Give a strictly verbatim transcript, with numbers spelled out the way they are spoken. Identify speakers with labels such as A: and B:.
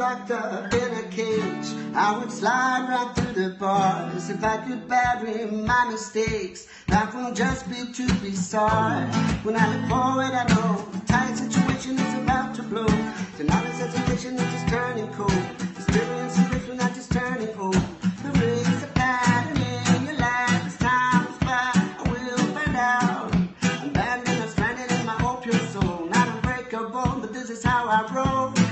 A: locked up in a cage. I would slide right through the bars if I could bury my mistakes. Life won't just be to be sorry. When I look forward, I know the tight situation is about to blow. Tonight is sensation is just turning cold. Experience is rich when I'm just turning old. The rays of pattern in your life as time goes by. I will find out. I'm bad and I'm stranded in my old pure soul. Not unbreakable, but this is how I roll.